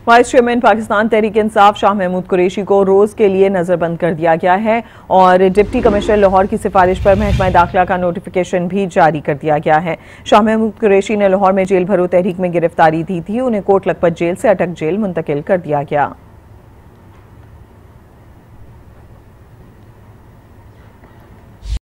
Vice chairman Pakistan Tehreek Insaf Shah Mahmood Qureshi को रोज के लिए नजरबंद कर दिया गया है और डिप्टी कमिश्नर लाहौर की सिफारिश पर महकमा दाखिला का नोटिफिकेशन भी जारी कर दिया गया है। शाह महमूद कुरैशी ने लाहौर में जेल भरो तहरीक में गिरफ्तारी दी थी, उन्हें कोट लखपत जेल से अटक जेल मुंतकिल कर दिया गया।